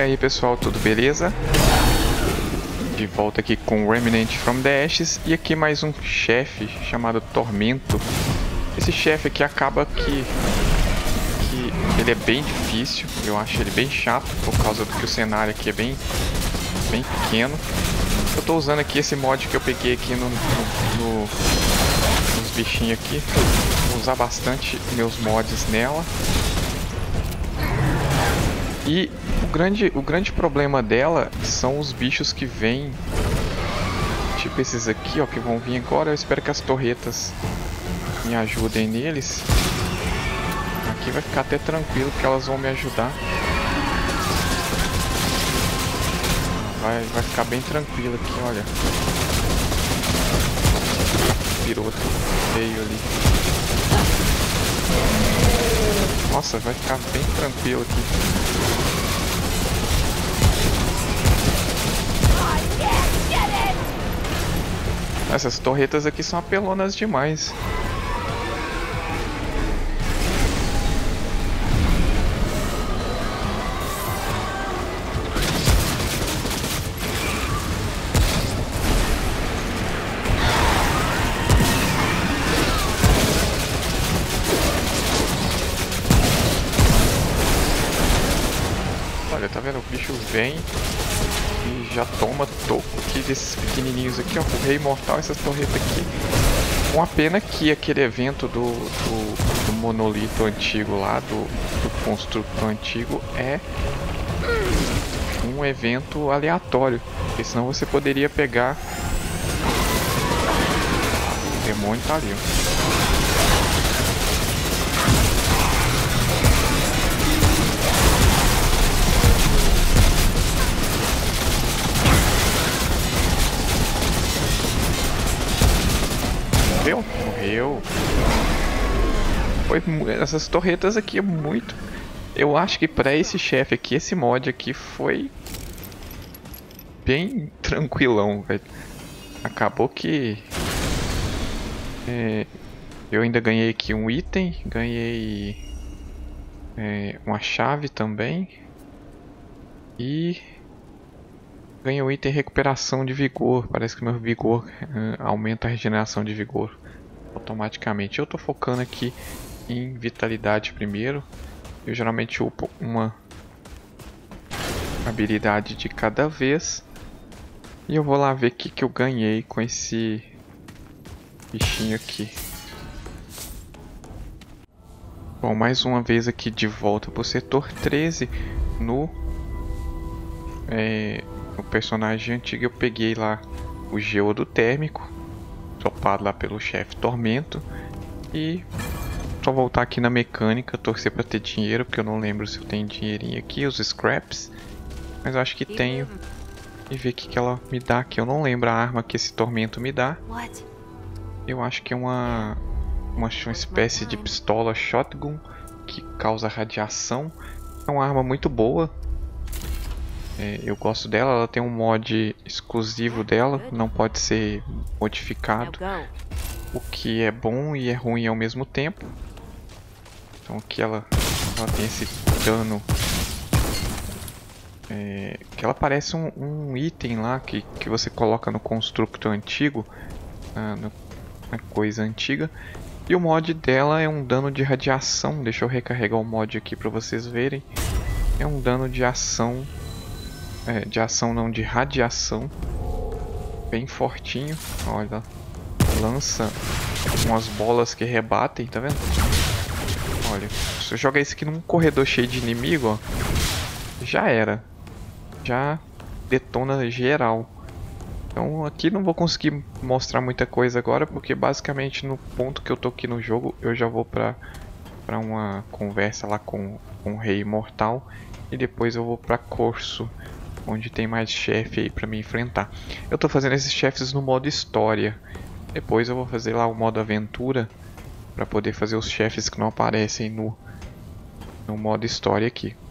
aí pessoal, tudo beleza? De volta aqui com Remnant from the Ashes. E aqui mais um chefe chamado Tormento. Esse chefe aqui acaba que ele é bem difícil. Eu acho ele bem chato por causa do que o cenário aqui é bem pequeno. Eu tô usando aqui esse mod que eu peguei aqui nos bichinhos aqui. Vou usar bastante meus mods nela. E o grande problema dela são os bichos que vêm, tipo esses aqui, ó, que vão vir agora. Eu espero que as torretas me ajudem neles. Aqui vai ficar até tranquilo que elas vão me ajudar. Vai ficar bem tranquilo aqui, olha. Piroto feio ali. Nossa, vai ficar bem tranquilo aqui. Essas torretas aqui são apelonas demais. Olha, tá vendo? O bicho vem e já toma toco aqui desses pequenininhos aqui, ó. O Rei Mortal, essas torretas aqui. Uma pena que aquele evento do monolito antigo lá, do construto antigo, é um evento aleatório. Porque senão você poderia pegar... O demônio tá ali, ó. Morreu. Essas torretas aqui é muito... Eu acho que pra esse chefe aqui, esse mod aqui foi bem tranquilão, velho. Acabou que... eu ainda ganhei aqui um item. Ganhei uma chave também. E... ganhei um item recuperação de vigor. Parece que meu vigor aumenta a regeneração de vigor automaticamente. Eu tô focando aqui em vitalidade primeiro. Eu geralmente upo uma habilidade de cada vez. E eu vou lá ver o que eu ganhei com esse bichinho aqui. Bom, mais uma vez aqui de volta pro setor 13. No personagem antigo eu peguei lá o Geodo Térmico, topado lá pelo chefe Tormento. E só voltar aqui na mecânica, torcer para ter dinheiro, porque eu não lembro se eu tenho dinheirinho aqui, os scraps, mas eu acho que tenho. E ver o que ela me dá aqui. Eu não lembro a arma que esse Tormento me dá. Eu acho que é uma espécie de pistola shotgun que causa radiação. É uma arma muito boa. Eu gosto dela, ela tem um mod exclusivo dela, não pode ser modificado, o que é bom e é ruim ao mesmo tempo. Então aqui ela tem esse dano, que ela parece um item lá que você coloca no construto antigo, na coisa antiga. E o mod dela é um dano de radiação. Deixa eu recarregar o mod aqui para vocês verem. É um dano de ação. De ação não, de radiação. Bem fortinho. Olha. Lança umas bolas que rebatem, tá vendo? Olha. Se eu jogar isso aqui num corredor cheio de inimigo, ó. Já era. Já detona geral. Então aqui não vou conseguir mostrar muita coisa agora, porque basicamente no ponto que eu tô aqui no jogo, eu já vou pra uma conversa lá com o Rei Mortal. E depois eu vou pra Corso, onde tem mais chefe aí pra me enfrentar. Eu tô fazendo esses chefes no modo história. Depois eu vou fazer lá o modo aventura, pra poder fazer os chefes que não aparecem no modo história aqui.